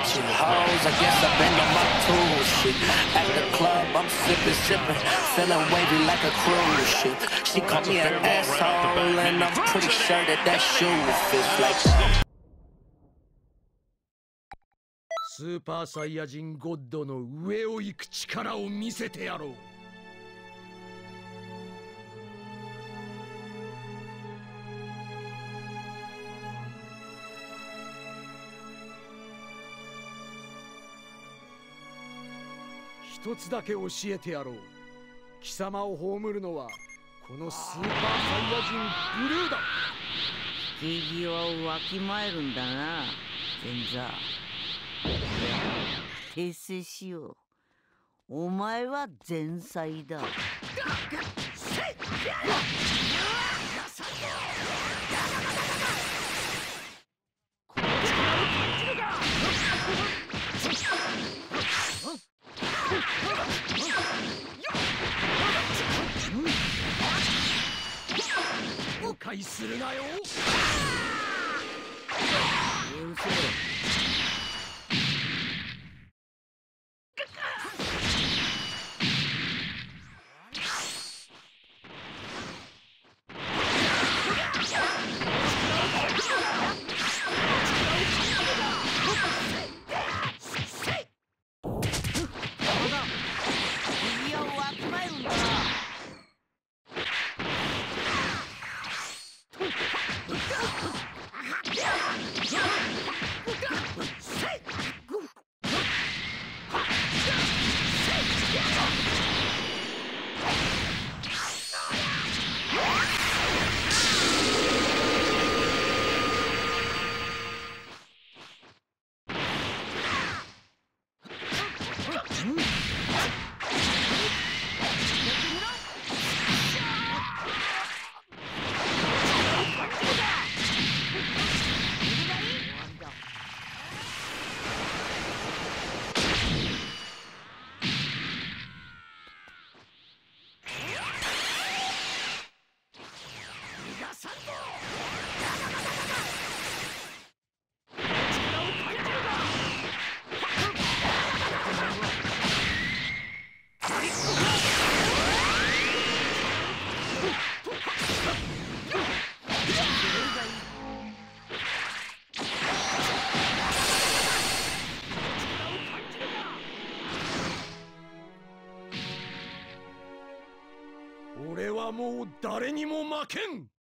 bitches, hoes, I guess I've been on my tool shit. At the club, I'm sipping, feeling wavy like a cruise ship. She called me an asshole, and I'm pretty sure that shoe fits like that. スーパーサイヤ人ゴッドの上を行く力を見せてやろう。一つだけ教えてやろう。貴様を葬るのはこのスーパーサイヤ人ブルーだ。 引け際をわきまえるんだな、前座。訂正しよう。お前は前妻だ。 誤解するなよ。俺はもう誰にも負けん。